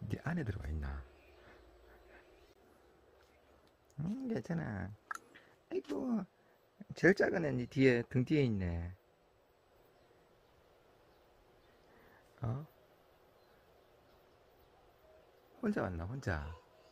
네 안에 들어가 있나? 괜찮아. 아이고, 제일 작은 애네 뒤에, 등 뒤에 있네. 어? 혼자 왔나, 혼자?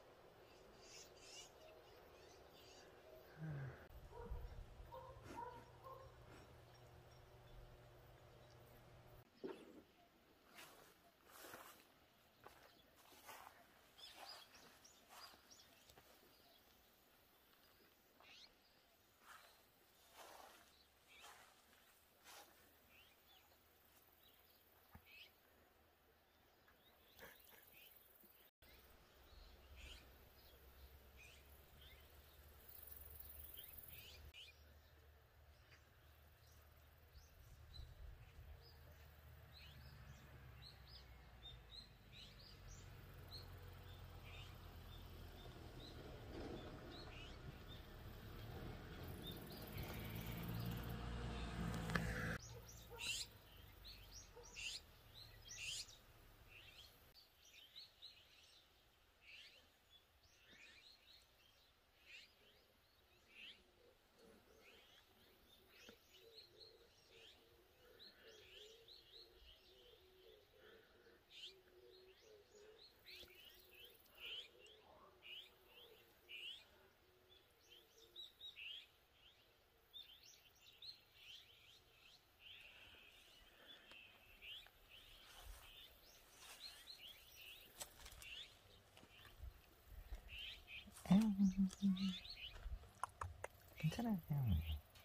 괜찮아, 형.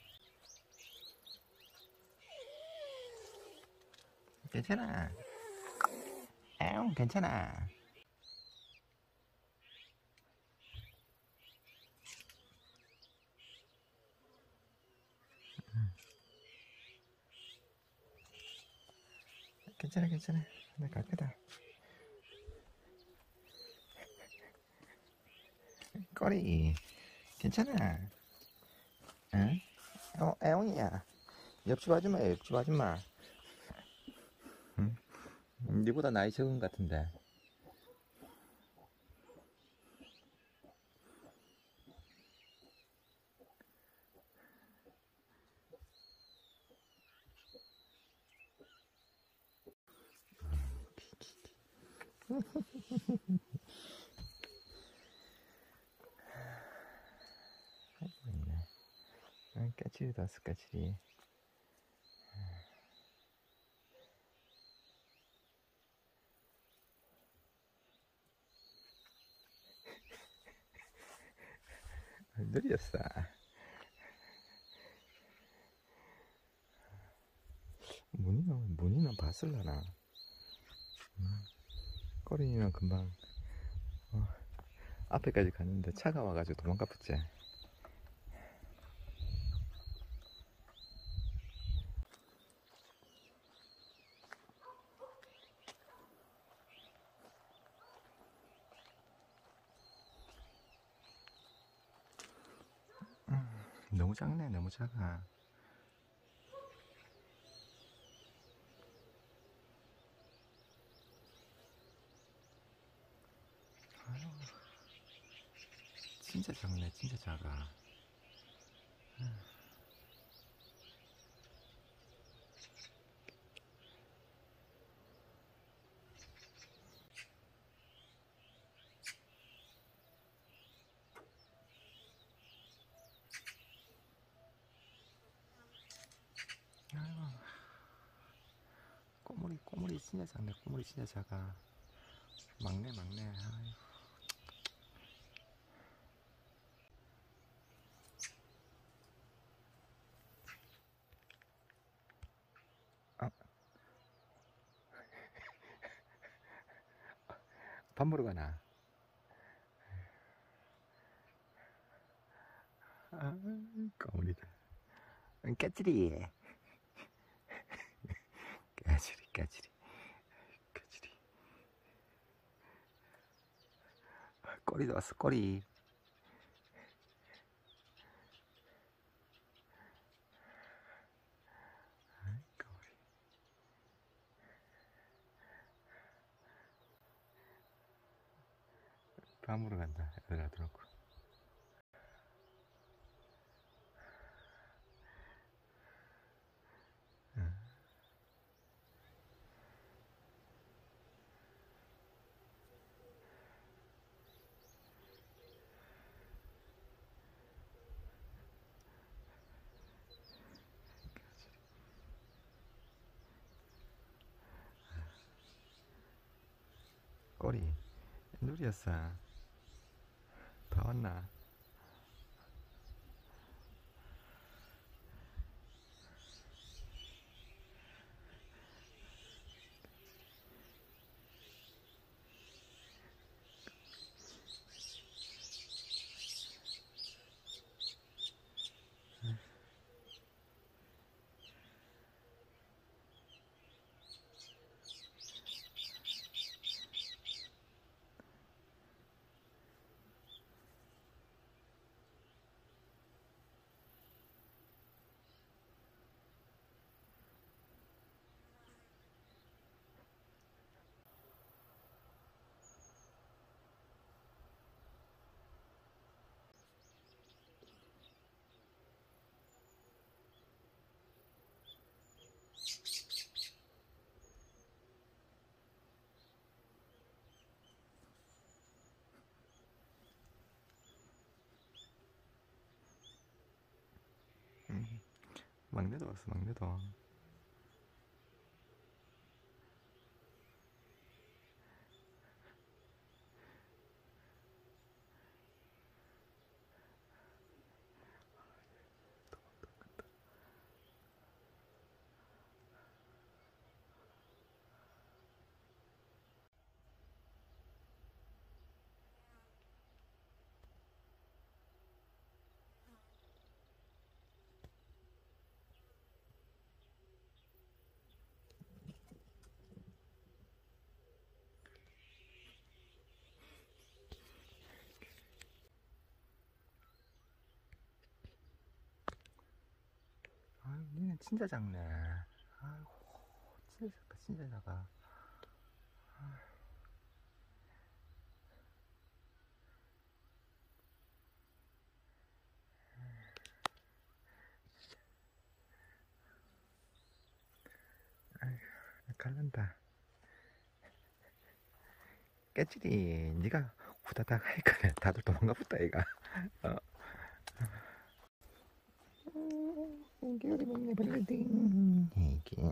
괜찮아. 형, 괜찮아. 괜찮아, 괜찮아. 나갈 거다. 꼬리, 괜찮아. 응? 애옹이야. 옆집 아줌마야, 옆집 아줌마. 응? 니보다 나이 적은 것 같은데. 까칠이도 왔어, 까칠이. 느렸어. 문이나 봤을라나. 꼬리는 금방, 어, 앞에까지 갔는데 차가 와가지고 도망가 붙지. 너무 작네, 너무 작아. 진짜 작네, 진짜 작아. 아이고, 꼬물이 진짜 작네, 꼬물이 진짜 작아. 막내, 막내. 아이고. 아, 밥 먹으러 가나? 아, 꼬물이다. 까칠이. 까칠이, 까칠이, 까칠이. 꼬리도 왔어, 꼬리. 꼬리. 감으러 간다. 애들 들었고. 꼬리 누리였어. 다 왔나? 막내도 왔어, 막내도. 아유, 니는 진짜 작네. 아이고, 진짜 작다, 진짜 작아. 갈란다. 깨찔이, 니가 후다닥 하니까 다들 도망가 붙다, 얘가. 어. 이게 우리 막내 발레딩. 이게.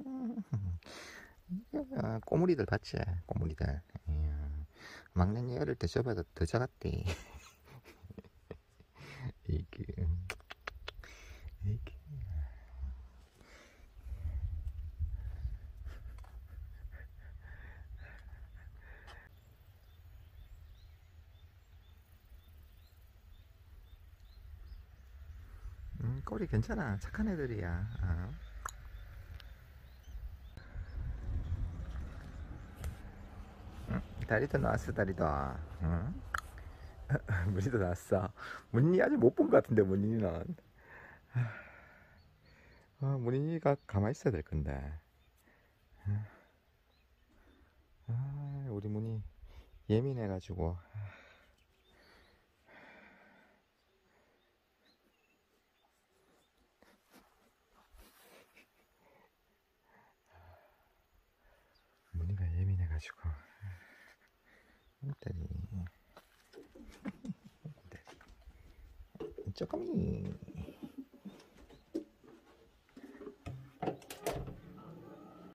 꼬물이들 봤지? 꼬물이들. 막내니 어릴 때 저보다 더 작았대. 이게. 이게. 꼬리 괜찮아. 착한 애들이야. 다리도 나왔어, 다리도. 응? 문희도 나왔어. 문희 아직 못 본 것 같은데, 문희는. 문희가 가만히 있어야 될 건데. 우리 문희 예민해가지고. 문희가 예민해가지고. 딸이. 쪼꼬미.